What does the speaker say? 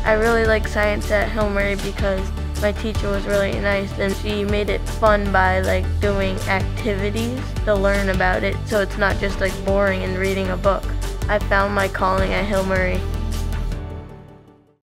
I really like science at Hill Murray because my teacher was really nice and she made it fun by doing activities to learn about it, so it's not just boring and reading a book. I found my calling at Hill Murray.